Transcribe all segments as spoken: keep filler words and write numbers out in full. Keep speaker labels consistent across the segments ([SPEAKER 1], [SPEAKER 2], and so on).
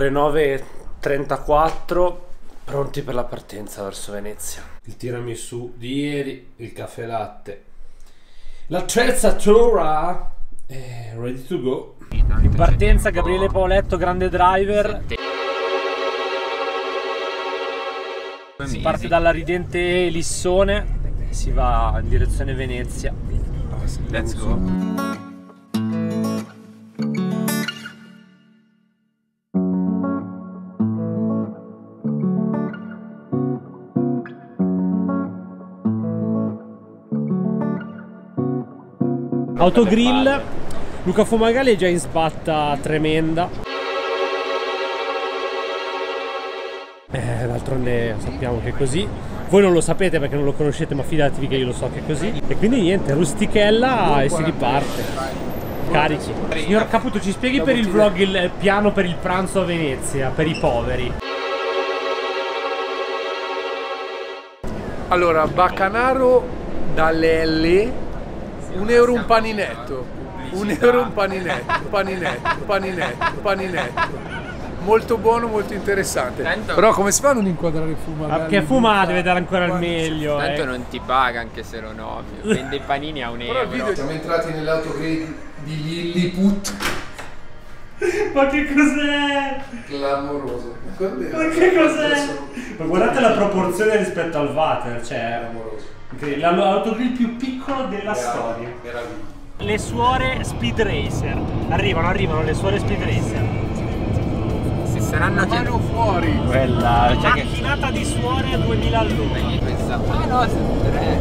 [SPEAKER 1] ore nove e trentaquattro, pronti per la partenza verso Venezia. Il tiramisù di ieri, il caffè latte, l'attrezzatura è ready to go. In partenza Gabriele Paoletto, grande driver. Si parte dalla ridente Lissone e si va in direzione Venezia. Let's go. Autogrill, Luca Fumagalli è già in sbatta tremenda. Eh, d'altronde sappiamo che è così. Voi non lo sapete perché non lo conoscete, ma fidatevi che io lo so che è così. E quindi niente, rustichella e si riparte. Carichi. Signor Caputo, ci spieghi per il vlog il piano per il pranzo a Venezia, per i poveri?
[SPEAKER 2] Allora, Baccanaro dalle L, un euro un paninetto, un euro un paninetto, paninetto, paninetto, paninetto. Molto buono, molto interessante. Tanto... Però come si fa a non inquadrare Fuma?
[SPEAKER 1] Perché Fuma deve dare ancora il meglio.
[SPEAKER 3] Tanto
[SPEAKER 1] eh.
[SPEAKER 3] non ti paga anche se lo nomi. Vende i panini a un euro.
[SPEAKER 2] Però il video... Siamo entrati nell'autogrill di Lilliput.
[SPEAKER 1] Ma che cos'è?
[SPEAKER 2] Clamoroso.
[SPEAKER 1] Ma che cos'è? Ma guardate la proporzione rispetto al water, cioè...
[SPEAKER 2] Clamoroso.
[SPEAKER 1] L'autogrill più piccolo della meraviglia, storia.
[SPEAKER 2] Meraviglia.
[SPEAKER 1] Le suore Speed Racer. Arrivano, arrivano le suore Speed Racer.
[SPEAKER 3] Si saranno
[SPEAKER 2] mano fuori.
[SPEAKER 1] Quella macchinata di suore a duemila all'ora.
[SPEAKER 3] Ah no, tre.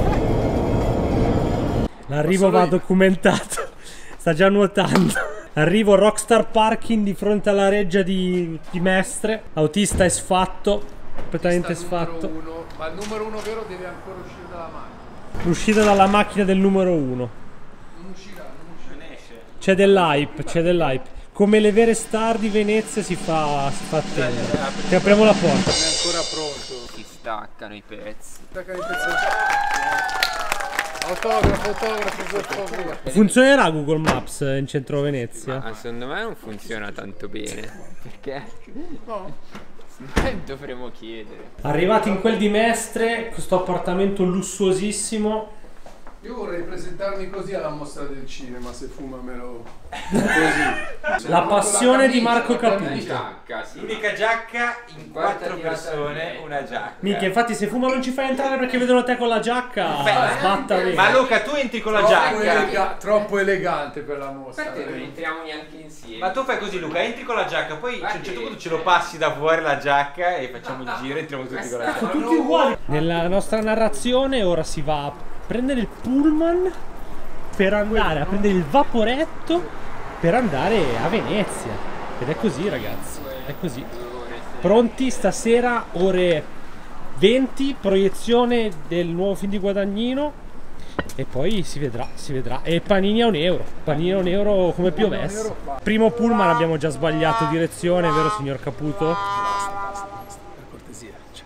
[SPEAKER 1] L'arrivo va documentato. Sta già nuotando. Arrivo Rockstar Parking di fronte alla reggia di, di Mestre. Autista è sfatto. Completamente sfatto.
[SPEAKER 2] Uno, ma il numero uno vero deve ancora uscire dalla macchina.
[SPEAKER 1] Uscita dalla macchina del numero uno.
[SPEAKER 2] Non uscirà, non uscirà.
[SPEAKER 1] C'è dell'hype, c'è dell'hype. Come le vere star di Venezia si fa, si fa attendere. Ti apriamo la porta.
[SPEAKER 2] Non è ancora pronto.
[SPEAKER 3] Si staccano i pezzi.
[SPEAKER 2] Staccano i pezzi. Autografo, autografo, autografo.
[SPEAKER 1] Funzionerà Google Maps in centro Venezia?
[SPEAKER 3] Ma secondo me non funziona tanto bene. Perché?
[SPEAKER 2] No.
[SPEAKER 3] Dovremmo chiedere.
[SPEAKER 1] Arrivati in quel di Mestre, questo appartamento lussuosissimo.
[SPEAKER 2] Io vorrei presentarmi così alla mostra del cinema, se Fuma me lo... così.
[SPEAKER 1] La passione di Marco Caputo.
[SPEAKER 3] Giacca, sì.
[SPEAKER 4] L'unica giacca in quattro persone, una giacca.
[SPEAKER 1] Minchia, infatti se Fuma non ci fai entrare perché vedono te con la giacca,
[SPEAKER 4] Beh,
[SPEAKER 1] sbatta via.
[SPEAKER 4] Ma Luca, tu entri con la
[SPEAKER 2] Troppo
[SPEAKER 4] giacca.
[SPEAKER 2] elega troppo elegante per la mostra.
[SPEAKER 3] Perché non entriamo neanche insieme?
[SPEAKER 4] Ma tu fai così, Luca, entri con la giacca, poi a un certo punto ce lo passi da fuori la giacca e facciamo il giro e entriamo tutti con la giacca.
[SPEAKER 1] Sono tutti uguali. Nella nostra narrazione ora si va a prendere il pullman per andare a prendere il vaporetto per andare a Venezia. Ed è così, ragazzi, è così. Pronti stasera ore venti, proiezione del nuovo film di Guadagnino e poi si vedrà, si vedrà. E panini a un euro, panini a un euro come piovesse. Primo pullman abbiamo già sbagliato direzione, vero signor Caputo?
[SPEAKER 2] Per cortesia.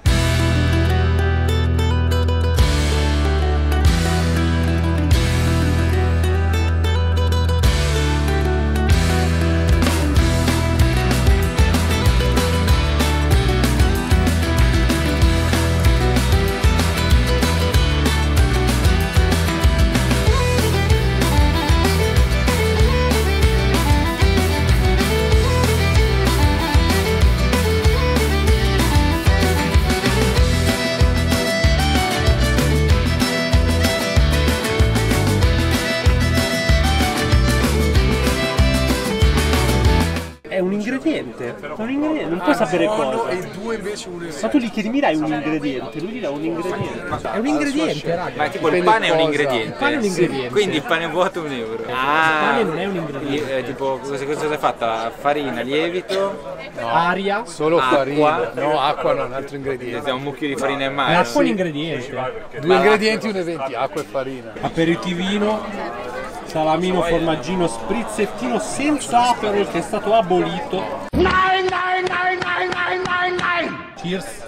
[SPEAKER 1] È un ingrediente, è un ingrediente, non puoi sapere cosa.
[SPEAKER 2] E due invece uno.
[SPEAKER 1] Ma tu gli chiedi, mi dai un ingrediente? Lui gli dà un ingrediente. È un ingrediente, raga.
[SPEAKER 3] Ma tipo il pane è un ingrediente.
[SPEAKER 1] Il pane è un ingrediente.
[SPEAKER 3] Quindi il pane vuoto è un euro.
[SPEAKER 1] Ah, il pane non è un ingrediente.
[SPEAKER 3] Eh, tipo cosa, cosa è fatta? Farina, lievito,
[SPEAKER 2] No,
[SPEAKER 1] aria.
[SPEAKER 2] solo
[SPEAKER 3] acqua.
[SPEAKER 2] farina. No, acqua no, un altro ingrediente.
[SPEAKER 3] un mucchio di farina e mare.
[SPEAKER 1] L'acqua è un ingrediente.
[SPEAKER 2] Due ingredienti, uno e venti, acqua e farina.
[SPEAKER 1] Aperitivino, salamino, formaggino, sprizzettino senza aperol che è stato abolito. Nine, nine, nine, nine, nine, nine. Cheers.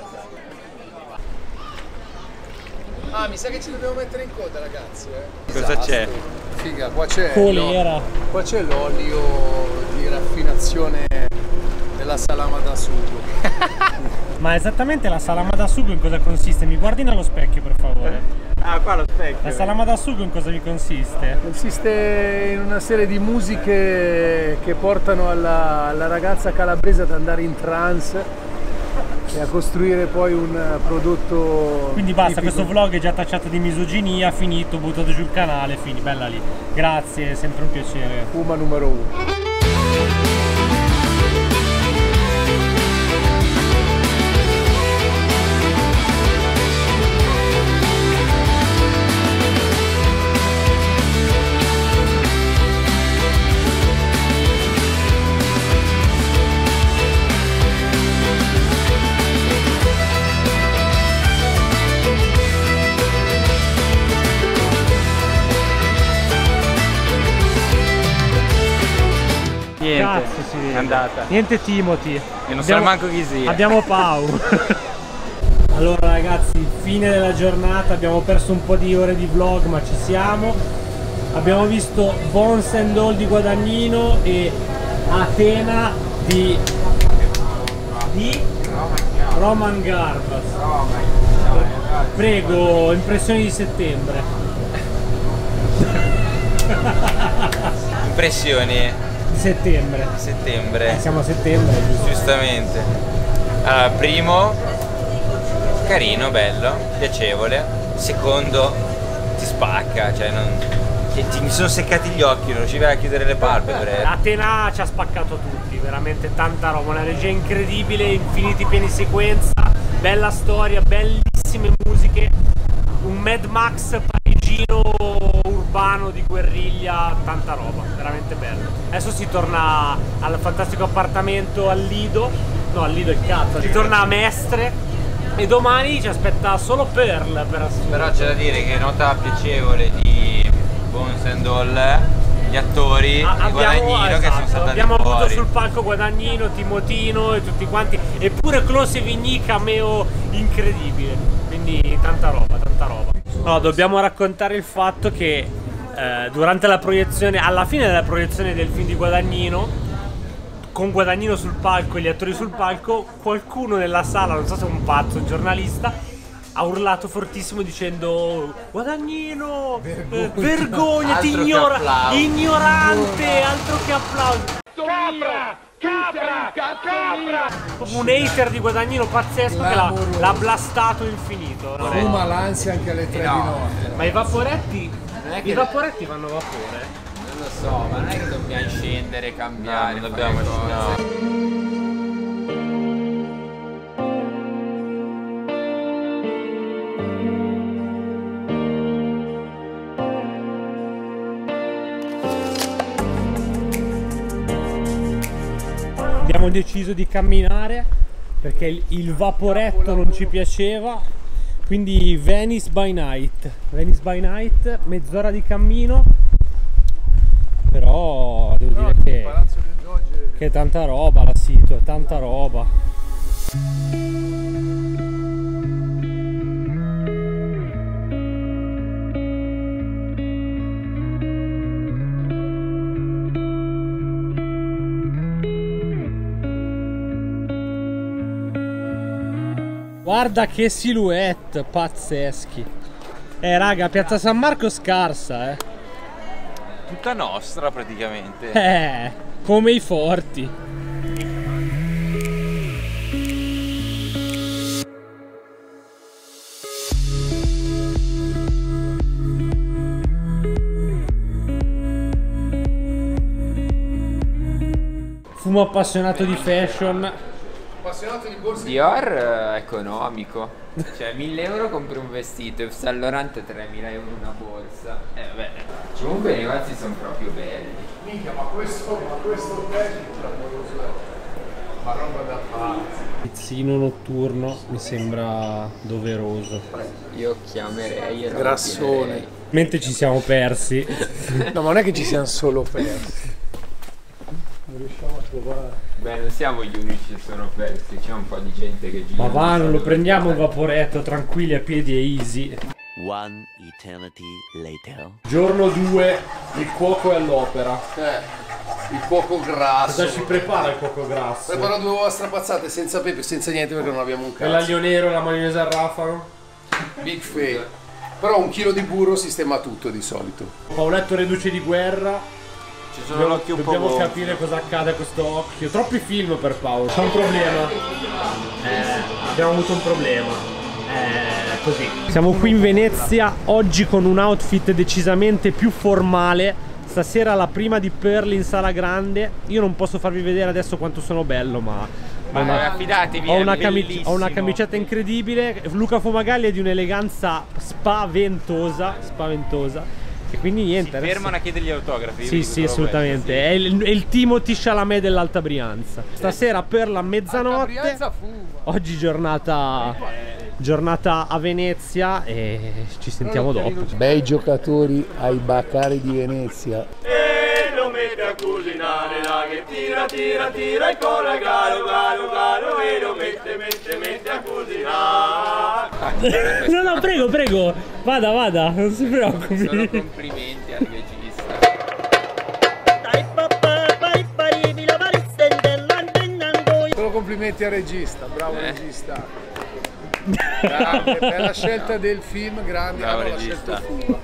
[SPEAKER 2] Ah, mi sa che ci dobbiamo mettere in coda, ragazzi. Eh.
[SPEAKER 3] Cosa c'è?
[SPEAKER 2] Figa, qua c'è
[SPEAKER 1] Colera.
[SPEAKER 2] qua c'è l'olio di raffinazione la salama da sugo.
[SPEAKER 1] Ma esattamente la salama da sugo in cosa consiste? Mi guardi nello specchio per favore.
[SPEAKER 3] Ah, qua lo specchio.
[SPEAKER 1] La salama da sugo in cosa vi consiste?
[SPEAKER 2] Consiste in una serie di musiche che portano alla, alla ragazza calabrese ad andare in trance e a costruire poi un prodotto.
[SPEAKER 1] Quindi basta,
[SPEAKER 2] tipico.
[SPEAKER 1] questo vlog è già tacciato di misoginia, finito, buttato giù il canale, fini, bella lì. Grazie, è sempre un piacere.
[SPEAKER 2] Puma numero uno.
[SPEAKER 3] Niente,
[SPEAKER 1] Cazzo, si vede.
[SPEAKER 3] è andata.
[SPEAKER 1] Niente Timothy.
[SPEAKER 3] E non so manco chi sia.
[SPEAKER 1] Abbiamo Pau. Allora ragazzi, fine della giornata, abbiamo perso un po' di ore di vlog ma ci siamo. Abbiamo visto Bones and All di Guadagnino e Atena di, di Roman Garbas. Prego, impressioni di settembre.
[SPEAKER 3] Impressioni
[SPEAKER 1] Di settembre.
[SPEAKER 3] di settembre.
[SPEAKER 1] Eh, siamo a settembre, giusto?
[SPEAKER 3] Giustamente. Allora, primo, carino, bello, piacevole. Secondo, ti spacca, cioè non. Ti, ti- mi sono seccati gli occhi, non riuscivo a chiudere le palpebre.
[SPEAKER 1] Atena ci ha spaccato tutti, veramente tanta roba, una regia incredibile, infiniti piani sequenza, bella storia, bellissime musiche, un Mad Max parigino urbano di guerriglia, tanta roba, veramente bello. Adesso si torna al fantastico appartamento al Lido, no al Lido è il cazzo, si torna a Mestre e domani ci aspetta solo Pearl per assurdo.
[SPEAKER 3] Però c'è da dire che nota piacevole di Bones and All, gli attori,
[SPEAKER 1] Ah,
[SPEAKER 3] di Guadagnino
[SPEAKER 1] esatto,
[SPEAKER 3] che sono saltati
[SPEAKER 1] abbiamo avuto
[SPEAKER 3] fuori.
[SPEAKER 1] sul palco Guadagnino, Timotino e tutti quanti, eppure Close Vigny, cameo incredibile, quindi tanta roba, tanta roba. No, dobbiamo raccontare il fatto che eh, durante la proiezione, alla fine della proiezione del film di Guadagnino, con Guadagnino sul palco e gli attori sul palco, qualcuno nella sala, non so se è un pazzo, un giornalista, ha urlato fortissimo dicendo Guadagnino, vergogna, vergognati,
[SPEAKER 3] Altro che
[SPEAKER 1] ignora-
[SPEAKER 3] applausi.
[SPEAKER 1] ignorante, altro che applausi. Capra, capra, capra. Un hater di Guadagnino pazzesco che l'ha, l'ha blastato infinito. no?
[SPEAKER 2] Fuma l'ansia anche alle tre
[SPEAKER 3] no.
[SPEAKER 2] di notte.
[SPEAKER 1] Ma i vaporetti,
[SPEAKER 3] Non è che-
[SPEAKER 1] i vaporetti vanno a vapore?
[SPEAKER 3] Non lo so, ma non è che dobbiamo scendere, cambiare, no, non dobbiamo no.
[SPEAKER 1] Abbiamo deciso di camminare perché il, il vaporetto non ci piaceva, quindi Venice by Night. Venice by Night, mezz'ora di cammino, però devo dire che,
[SPEAKER 2] Palazzo del Doge.
[SPEAKER 1] che è tanta roba la sito, è tanta roba. Guarda che silhouette, pazzeschi. Eh raga, Piazza San Marco scarsa, eh.
[SPEAKER 3] Tutta nostra praticamente.
[SPEAKER 1] Eh, come i forti. Fumo appassionato di fashion.
[SPEAKER 2] Appassionato di borse.
[SPEAKER 5] Dior è economico, cioè mille euro compri un vestito e Saint Laurent tremila euro una borsa. Eh vabbè, comunque i negozi sono proprio belli.
[SPEAKER 2] Minchia, ma questo, ma questo hotel è clamoroso, eh. Ma roba da pazzi.
[SPEAKER 1] Pizzino notturno mi sembra doveroso.
[SPEAKER 5] Io chiamerei e lo
[SPEAKER 2] Grassone.
[SPEAKER 5] ordinarei.
[SPEAKER 1] Mentre ci siamo persi.
[SPEAKER 2] No, ma non è che ci siamo solo persi. Non riusciamo a trovare.
[SPEAKER 5] Beh, non siamo gli unici che sono persi, c'è un po' di gente che gira.
[SPEAKER 1] Ma va, non lo
[SPEAKER 5] dove
[SPEAKER 1] prendiamo il
[SPEAKER 5] stare.
[SPEAKER 1] vaporetto, tranquilli a piedi e easy.
[SPEAKER 6] One eternity later.
[SPEAKER 1] Giorno due, il cuoco è all'opera.
[SPEAKER 2] Eh. Il cuoco grasso.
[SPEAKER 1] Cosa ci prepara il cuoco grasso?
[SPEAKER 2] Preparo due uova strapazzate senza pepe, senza niente perché non abbiamo un
[SPEAKER 1] E
[SPEAKER 2] cazzo.
[SPEAKER 1] l'aglio nero, la maionese al rafano.
[SPEAKER 2] Big fail. Però un chilo di burro sistema tutto di solito.
[SPEAKER 1] Pauletto reduce di guerra.
[SPEAKER 4] Ci sono l'occhio un po'
[SPEAKER 1] Dobbiamo
[SPEAKER 4] gonfio.
[SPEAKER 1] capire cosa accade a questo occhio. Troppi film per Paolo. C'è un problema. Eh, abbiamo avuto un problema. Eh, così. Siamo qui in Venezia oggi con un outfit decisamente più formale. Stasera la prima di Pearl in sala grande. Io non posso farvi vedere adesso quanto sono bello, ma
[SPEAKER 5] Ma
[SPEAKER 1] ho una,
[SPEAKER 5] affidatevi,
[SPEAKER 1] ho
[SPEAKER 5] è
[SPEAKER 1] una, cami-
[SPEAKER 5] bellissimo.
[SPEAKER 1] ho una camicetta incredibile. Luca Fumagalli è di un'eleganza spaventosa, spaventosa. E quindi niente.
[SPEAKER 4] Si
[SPEAKER 1] adesso-
[SPEAKER 4] fermano a chiedergli autografi.
[SPEAKER 1] Sì, sì, assolutamente. È il, è il Timothy Chalamet dell'Alta Brianza. Stasera per la mezzanotte.
[SPEAKER 2] Brianza fuma.
[SPEAKER 1] Oggi giornata, giornata a Venezia e ci sentiamo dopo.
[SPEAKER 2] Bei giocatori ai Baccari di Venezia.
[SPEAKER 6] E lo mette a cucinare, la che tira, tira, tira e con la galo, galo, galo e lo mette, mette, mette a cucinare.
[SPEAKER 1] No, no, prego, prego. Vada, vada, non si
[SPEAKER 5] Solo
[SPEAKER 1] preoccupi.
[SPEAKER 5] complimenti al regista.
[SPEAKER 2] Solo complimenti al regista, bravo
[SPEAKER 5] Eh.
[SPEAKER 2] regista. Grande, bella scelta del film, grande.
[SPEAKER 4] Bravo
[SPEAKER 2] Ah, no, l'ha
[SPEAKER 4] regista.
[SPEAKER 2] scelto Fuga.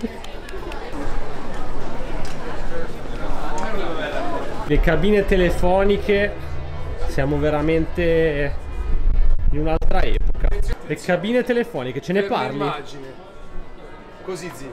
[SPEAKER 1] Le cabine telefoniche, siamo veramente in un'altra epoca. Le cabine telefoniche, ce ne
[SPEAKER 2] Per
[SPEAKER 1] parli?
[SPEAKER 2] l'immagine. Così zi.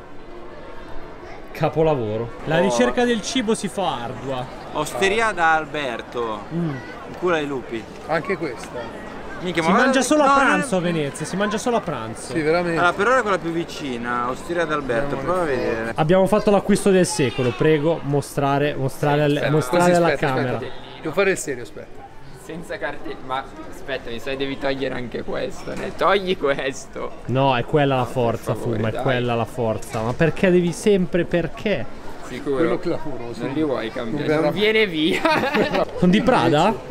[SPEAKER 1] Capolavoro. La ricerca del cibo si fa ardua.
[SPEAKER 4] Osteria da Alberto.
[SPEAKER 1] Mm.
[SPEAKER 4] In culo ai lupi.
[SPEAKER 2] Anche questa.
[SPEAKER 4] Minchia,
[SPEAKER 1] Si
[SPEAKER 4] ma
[SPEAKER 1] mangia
[SPEAKER 4] guarda-
[SPEAKER 1] solo a
[SPEAKER 4] no,
[SPEAKER 1] pranzo a
[SPEAKER 4] non è-
[SPEAKER 1] Venezia, si mangia solo a pranzo.
[SPEAKER 2] Sì, veramente.
[SPEAKER 4] Allora, per ora è quella più vicina, Osteria d'Alberto, prova a vedere.
[SPEAKER 1] Abbiamo fatto l'acquisto del secolo, prego, mostrare, mostrare, alle-
[SPEAKER 5] Aspetta,
[SPEAKER 1] mostrare
[SPEAKER 2] Così,
[SPEAKER 1] alla
[SPEAKER 2] aspetta,
[SPEAKER 1] camera.
[SPEAKER 2] aspetta. Devo fare il serio, aspetta.
[SPEAKER 5] Senza cartella. Ma aspetta, mi sa che devi togliere anche questo. Ne togli questo.
[SPEAKER 1] No, è quella la forza,
[SPEAKER 5] favore,
[SPEAKER 1] Fuma, è
[SPEAKER 5] dai.
[SPEAKER 1] quella la forza. Ma perché devi sempre, perché?
[SPEAKER 5] Sicuro.
[SPEAKER 2] Quello clamoroso.
[SPEAKER 5] Non li vuoi cambiare.
[SPEAKER 2] Non verrà-
[SPEAKER 5] Non viene via.
[SPEAKER 1] Sono di Prada?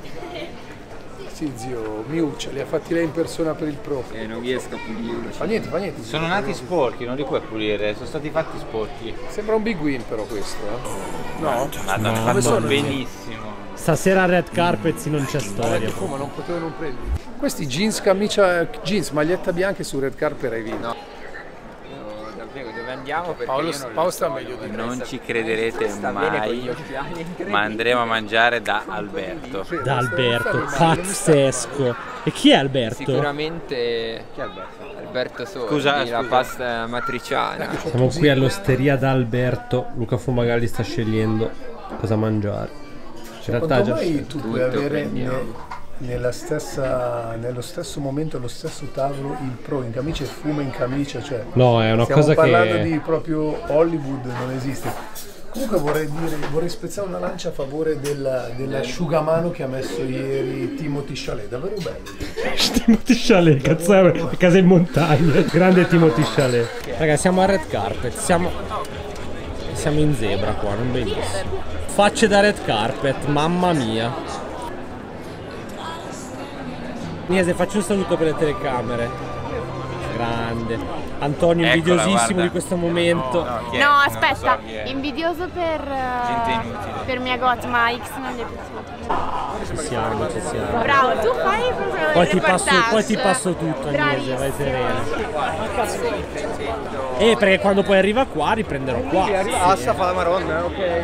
[SPEAKER 2] Sì, zio, Miuccia, li ha fatti lei in persona per il pro.
[SPEAKER 5] Eh, non riesco a pulirlo.
[SPEAKER 2] Fa niente, fa niente.
[SPEAKER 4] Sono nati sporchi, non li puoi pulire, sono stati fatti sporchi.
[SPEAKER 2] Sembra un big win però questo, eh. No?
[SPEAKER 4] Madonna,
[SPEAKER 1] No.
[SPEAKER 4] fatto
[SPEAKER 2] sono?
[SPEAKER 4] benissimo.
[SPEAKER 1] Stasera a Red Carpet non c'è storia.
[SPEAKER 2] Oh, ma non potevo non prenderli. Questi jeans, camicia, jeans, maglietta bianca su red carpet hai vinto.
[SPEAKER 5] No. Davvero, dove andiamo? Perché
[SPEAKER 2] Paolo-
[SPEAKER 5] io non lo
[SPEAKER 2] Paolo sta
[SPEAKER 5] so,
[SPEAKER 2] meglio di
[SPEAKER 5] non
[SPEAKER 2] me.
[SPEAKER 4] Non
[SPEAKER 5] so.
[SPEAKER 4] ci crederete
[SPEAKER 5] Sta bene con gli
[SPEAKER 4] mai,
[SPEAKER 5] occhiali, incredibile.
[SPEAKER 4] ma andremo a mangiare da Alberto.
[SPEAKER 2] Sì,
[SPEAKER 1] Da
[SPEAKER 2] non sta-
[SPEAKER 1] Alberto,
[SPEAKER 2] non sta male, non mi sta
[SPEAKER 1] pazzesco. E chi è Alberto?
[SPEAKER 5] Sicuramente
[SPEAKER 4] Chi è Alberto?
[SPEAKER 5] Alberto Sordi,
[SPEAKER 4] Scusa,
[SPEAKER 5] la
[SPEAKER 4] scusa.
[SPEAKER 5] pasta matriciana.
[SPEAKER 1] Siamo qui all'osteria da Alberto. Luca Fumagalli sta scegliendo cosa mangiare. In realtà
[SPEAKER 2] Quanto
[SPEAKER 1] già
[SPEAKER 2] mai tu puoi
[SPEAKER 5] Tutto
[SPEAKER 2] avere
[SPEAKER 5] prendiamo.
[SPEAKER 2] ne- nella stessa, nello stesso momento, allo stesso tavolo, il pro in camicia e Fuma in camicia? Cioè,
[SPEAKER 1] No, è una
[SPEAKER 2] stiamo
[SPEAKER 1] cosa
[SPEAKER 2] parlando
[SPEAKER 1] che
[SPEAKER 2] di proprio Hollywood, non esiste. Comunque vorrei dire, vorrei spezzare una lancia a favore della- dell'asciugamano che ha messo ieri Timothy Chalamet, davvero bello.
[SPEAKER 1] Timothy Chalet, cazzo è a casa in montagna. Grande Timothy Chalet. Raga, siamo a Red Carpet, siamo siamo in zebra qua, non benissimo. Facce da Red Carpet, mamma mia. Niese, faccio un saluto per le telecamere. Grande. Antonio
[SPEAKER 4] Eccola,
[SPEAKER 1] invidiosissimo
[SPEAKER 4] guarda.
[SPEAKER 1] di questo momento.
[SPEAKER 4] chi è?
[SPEAKER 7] No,
[SPEAKER 4] Non
[SPEAKER 7] aspetta,
[SPEAKER 4] so chi è.
[SPEAKER 7] invidioso per, eh,
[SPEAKER 4] Gente inutile.
[SPEAKER 7] per mia got, ma X non gli è piaciuto.
[SPEAKER 1] Ci siamo, ci siamo.
[SPEAKER 7] Bravo, tu fai proprio
[SPEAKER 1] Poi
[SPEAKER 7] il
[SPEAKER 1] ti passo,
[SPEAKER 7] reportage.
[SPEAKER 1] poi ti passo tutto, Agnese, vai serena.
[SPEAKER 7] Bravissimo.
[SPEAKER 1] Eh, perché quando poi arriva qua riprenderò qua.
[SPEAKER 8] Basta, fa la maronna, ok.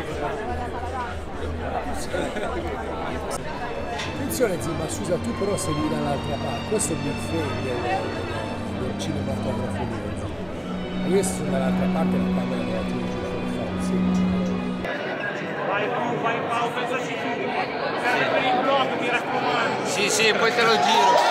[SPEAKER 2] Attenzione zio, ma scusa, tu però sei lì dall'altra parte, questo è il big fail del, del cinematografo lì. Io sono dall'altra parte, la camera della tua giù fuori fa, sì.
[SPEAKER 5] Sì, sì, poi te lo giro.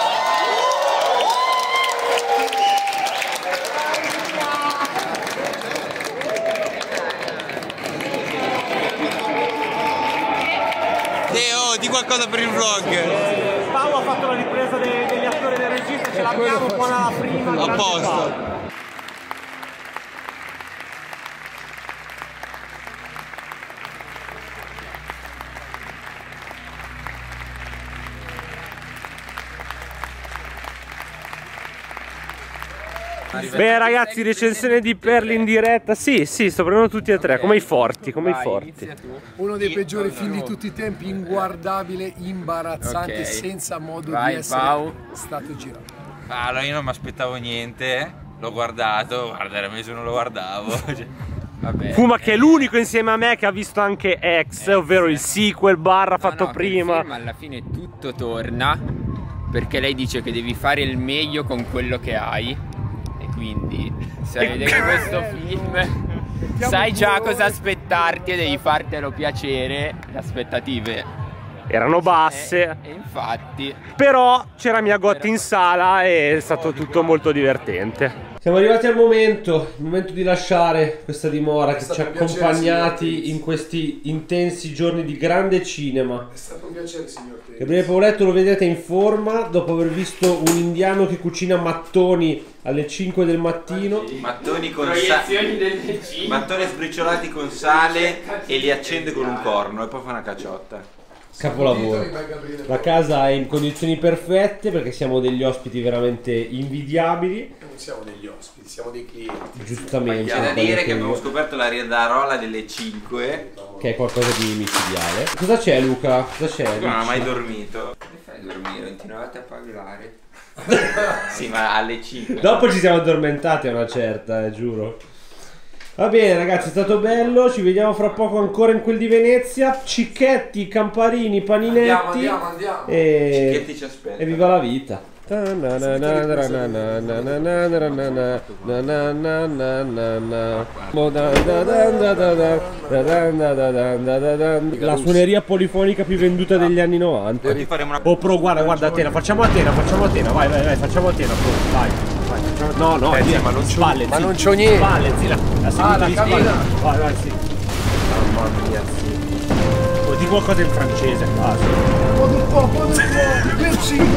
[SPEAKER 4] Teo, di qualcosa per il vlog.
[SPEAKER 1] Paolo ha fatto la ripresa dei- degli attori e del regista, ce l'abbiamo un po' alla prima.
[SPEAKER 4] A
[SPEAKER 1] grande
[SPEAKER 4] posto.
[SPEAKER 1] Paolo. Beh ragazzi, recensione di Perli in diretta. Sì, sì, sto prendendo tutti e tre, come i forti, come i forti.
[SPEAKER 2] Uno dei peggiori film di tutti i tempi, inguardabile, imbarazzante,
[SPEAKER 5] Ok.
[SPEAKER 2] senza modo
[SPEAKER 5] Vai,
[SPEAKER 2] di essere
[SPEAKER 5] Pau.
[SPEAKER 2] stato girato.
[SPEAKER 3] Allora io non mi aspettavo niente, l'ho guardato, guarda era messo non lo guardavo. Cioè,
[SPEAKER 5] Vabbè.
[SPEAKER 1] Fuma che è l'unico insieme a me che ha visto anche X, ovvero il sequel barra fatto
[SPEAKER 5] No, no, che il
[SPEAKER 1] prima.
[SPEAKER 5] film alla fine tutto torna perché lei dice che devi fare il meglio con quello che hai e quindi se vedete questo film sai già cosa aspettarti e devi fartelo piacere. Le aspettative
[SPEAKER 1] Erano basse,
[SPEAKER 5] e, e infatti
[SPEAKER 1] però c'era mia Gotti in sala e è stato tutto molto divertente. Siamo arrivati al momento, il momento di lasciare questa dimora che ci ha accompagnati in questi intensi giorni di grande cinema.
[SPEAKER 2] È stato un piacere, signor Teddy.
[SPEAKER 1] Gabriele Pauletto lo vedete in forma dopo aver visto un indiano che cucina mattoni alle cinque del mattino.
[SPEAKER 3] mattoni con sale,
[SPEAKER 5] delle cime.
[SPEAKER 3] mattoni sbriciolati con sale e li accende con un corno e poi fa una cacciotta.
[SPEAKER 1] Capolavoro. La casa è in condizioni perfette perché siamo degli ospiti veramente invidiabili.
[SPEAKER 2] Non siamo degli ospiti, siamo dei clienti.
[SPEAKER 1] Giustamente.
[SPEAKER 3] C'è da
[SPEAKER 1] quello
[SPEAKER 3] dire che
[SPEAKER 1] io-
[SPEAKER 3] abbiamo scoperto la riadarola delle cinque.
[SPEAKER 1] che è qualcosa di micidiale. Cosa c'è Luca? Cosa c'è?
[SPEAKER 3] Non ha mai dormito.
[SPEAKER 5] Come fai a dormire? Continuavate a parlare.
[SPEAKER 3] Sì, ma alle cinque.
[SPEAKER 1] Dopo ci siamo addormentati a una certa, eh, giuro. Va bene ragazzi, è stato bello, ci vediamo fra poco ancora in quel di Venezia. Cicchetti, Camparini, Paninetti.
[SPEAKER 2] Andiamo, andiamo, andiamo.
[SPEAKER 1] E...
[SPEAKER 3] Cicchetti ci aspetta.
[SPEAKER 1] e viva la vita. La suoneria polifonica più venduta degli anni novanta.
[SPEAKER 3] Ti faremo una...
[SPEAKER 1] Oh pro, guarda, guarda Atena, facciamo Atena, facciamo Atena, vai, vai, vai, facciamo Atena, pro, vai, vai, facciamo... No, no,
[SPEAKER 2] Eh,
[SPEAKER 1] via,
[SPEAKER 2] ma non c'ho-
[SPEAKER 1] spalle,
[SPEAKER 2] ma
[SPEAKER 1] sì.
[SPEAKER 2] non c'ho niente.
[SPEAKER 1] Spalle, sì, la, la seduta
[SPEAKER 2] Ah, la
[SPEAKER 1] di spalle.
[SPEAKER 2] cabina.
[SPEAKER 1] Vai, vai, sì. Mamma mia, sì. Oh, di qualcosa in francese, ah, sì.
[SPEAKER 2] Merci, merci.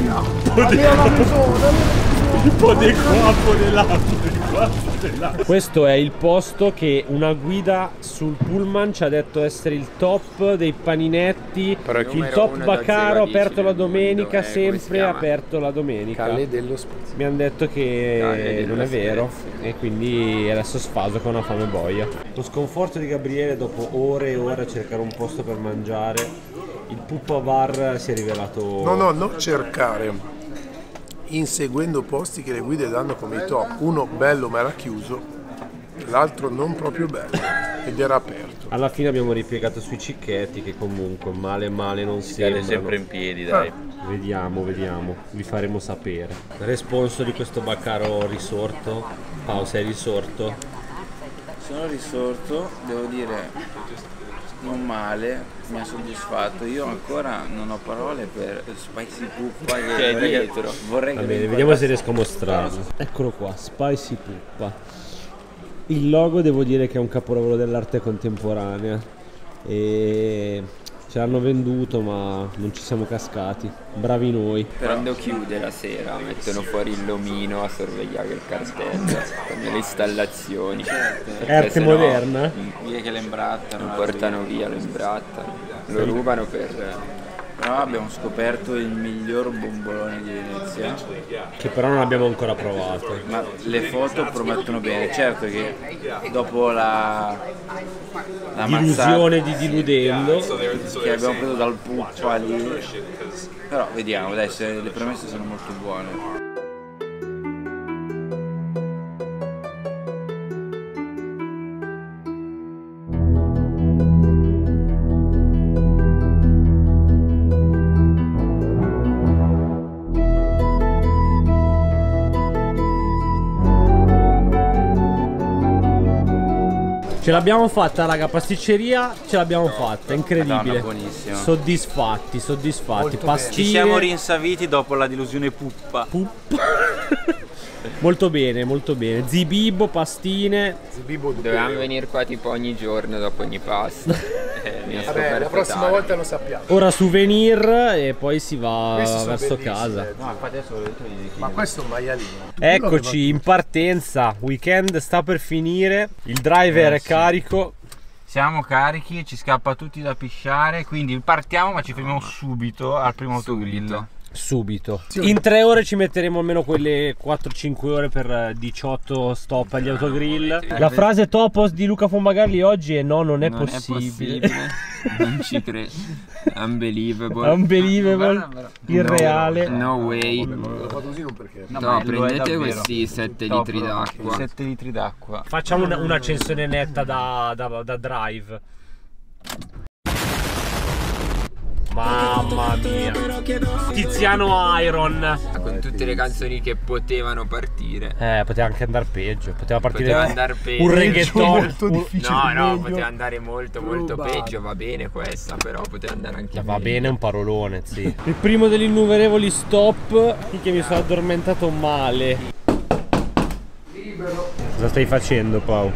[SPEAKER 1] Un po' di qua, un po' di là, un po' di qua, un po' di là. Questo è il posto che una guida sul pullman ci ha detto essere il top dei paninetti, il
[SPEAKER 5] Numero
[SPEAKER 1] top
[SPEAKER 5] uno da
[SPEAKER 1] Baccaro,
[SPEAKER 5] zero a dieci
[SPEAKER 1] aperto la
[SPEAKER 5] del mondo,
[SPEAKER 1] domenica,
[SPEAKER 5] eh, come si
[SPEAKER 1] sempre
[SPEAKER 5] chiama?
[SPEAKER 1] aperto la domenica.
[SPEAKER 2] Calle dello spazio.
[SPEAKER 1] Mi hanno detto che
[SPEAKER 5] Calle della
[SPEAKER 1] non è vero
[SPEAKER 5] Spezia.
[SPEAKER 1] e quindi adesso sfaso con una fame boia. Lo sconforto di Gabriele dopo ore e ore a cercare un posto per mangiare, il Puppa Bar si è rivelato...
[SPEAKER 2] No, no, non cercare. Inseguendo posti che le guide danno come i top. Uno bello ma era chiuso, l'altro non proprio bello ed era aperto.
[SPEAKER 1] Alla fine abbiamo ripiegato sui cicchetti che comunque male male non
[SPEAKER 3] Si cade
[SPEAKER 1] sembrano.
[SPEAKER 3] sempre in piedi, dai.
[SPEAKER 1] Vediamo, vediamo, vi faremo sapere. Responso di questo Baccaro risorto. Pau, sei risorto?
[SPEAKER 9] Sono risorto, devo dire non male, mi ha soddisfatto. Io ancora non ho parole per Spicy Puppa che,
[SPEAKER 5] Che è
[SPEAKER 9] vorrei-
[SPEAKER 5] dietro.
[SPEAKER 9] Vorrei
[SPEAKER 1] Va
[SPEAKER 9] che
[SPEAKER 1] bene,
[SPEAKER 9] mi
[SPEAKER 1] vediamo se
[SPEAKER 9] guardasse.
[SPEAKER 1] riesco a mostrarlo. Eccolo qua, Spicy Puppa. Il logo devo dire che è un capolavoro dell'arte contemporanea. E ce l'hanno venduto ma non ci siamo cascati. Bravi noi.
[SPEAKER 5] Quando chiude la sera mettono fuori il lomino a sorvegliare il cartello con le installazioni. Perché
[SPEAKER 1] Arte
[SPEAKER 5] sennò
[SPEAKER 1] moderna?
[SPEAKER 9] Via che le imbrattano.
[SPEAKER 5] Lo portano via, lo imbrattano, lo rubano per...
[SPEAKER 9] Però abbiamo scoperto il miglior bombolone di Venezia.
[SPEAKER 1] Che però non abbiamo ancora provato.
[SPEAKER 9] Ma le foto promettono bene. Certo che dopo la, la
[SPEAKER 1] Illusione di
[SPEAKER 9] mazzata
[SPEAKER 1] diludendo.
[SPEAKER 9] che abbiamo preso dal Puppa lì. Però vediamo, dai, se le premesse sono molto buone.
[SPEAKER 1] Ce l'abbiamo fatta raga, pasticceria ce l'abbiamo fatta, incredibile.
[SPEAKER 9] Madonna, buonissima.
[SPEAKER 1] Soddisfatti, soddisfatti.
[SPEAKER 2] Molto
[SPEAKER 1] Pastine.
[SPEAKER 3] Ci siamo rinsaviti dopo la delusione Puppa.
[SPEAKER 1] Molto bene, molto bene. Zibibbo, pastine.
[SPEAKER 5] Dovevamo venire qua tipo ogni giorno dopo ogni pasto. Eh, mi ha
[SPEAKER 2] Vabbè,
[SPEAKER 5] scoperto
[SPEAKER 2] la prossima
[SPEAKER 5] tardi.
[SPEAKER 2] volta lo sappiamo.
[SPEAKER 1] Ora souvenir e poi si va
[SPEAKER 2] Questi sono
[SPEAKER 1] verso
[SPEAKER 2] bellissimi,
[SPEAKER 1] casa.
[SPEAKER 2] eh.
[SPEAKER 9] No, infatti adesso dentro gli
[SPEAKER 2] Ma questo è un maialino.
[SPEAKER 1] Eccoci in partenza, weekend sta per finire, il driver è carico.
[SPEAKER 3] Siamo carichi, ci scappa tutti da pisciare, quindi partiamo ma ci fermiamo subito al primo autogrill.
[SPEAKER 1] Subito. In tre ore ci metteremo almeno quelle quattro cinque ore per diciotto stop agli autogrill. La frase topos di Luca Fumagalli oggi è no, non è
[SPEAKER 5] non
[SPEAKER 1] possibile.
[SPEAKER 5] È possibile. Non ci credo. Unbelievable.
[SPEAKER 1] Unbelievable. Irreale.
[SPEAKER 5] No, no way.
[SPEAKER 2] L'ho fatto così non perché.
[SPEAKER 5] No, no, prendete questi sette litri d'acqua.
[SPEAKER 9] sette litri d'acqua.
[SPEAKER 1] Facciamo un'accensione netta da, da, da drive. Mamma mia. Tiziano Iron.
[SPEAKER 5] Con tutte le canzoni che potevano partire.
[SPEAKER 1] Eh, poteva anche andare peggio. Poteva partire
[SPEAKER 5] poteva andare peggio.
[SPEAKER 1] un reggaeton.
[SPEAKER 5] No, no, poteva andare molto, molto peggio. Va bene questa, però poteva andare anche
[SPEAKER 1] Va
[SPEAKER 5] meglio.
[SPEAKER 1] bene un parolone, sì. Il primo degli innumerevoli stop che mi sono addormentato male.
[SPEAKER 2] Libero.
[SPEAKER 1] Cosa stai facendo, Pau?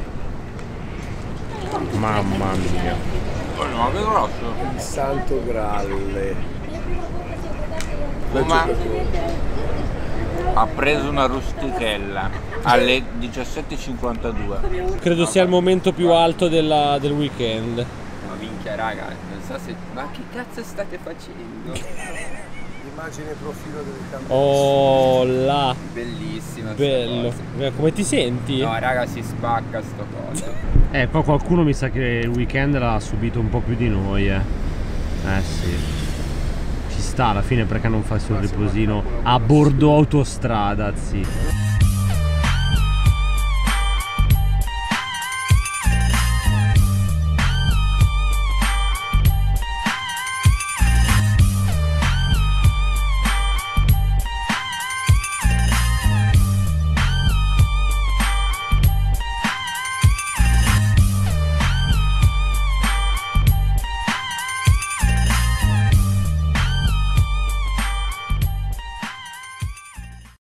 [SPEAKER 1] Mamma mia.
[SPEAKER 9] Oh no, che grosso.
[SPEAKER 2] Il santo gralle.
[SPEAKER 9] Ma ha preso una rustichella alle diciassette e cinquantadue.
[SPEAKER 1] Credo sia il momento più alto della, del weekend.
[SPEAKER 5] Ma minchia raga, non so se... Ma che cazzo state facendo?
[SPEAKER 2] Immagine profilo del campo.
[SPEAKER 1] Oh là.
[SPEAKER 5] Bellissima.
[SPEAKER 1] Bello. Come ti senti?
[SPEAKER 5] No raga, si spacca sto coso.
[SPEAKER 1] Eh, poi qualcuno mi sa che il weekend l'ha subito un po' più di noi, eh. Eh sì. Ci sta alla fine, perché non fa il suo riposino a bordo autostrada, sì.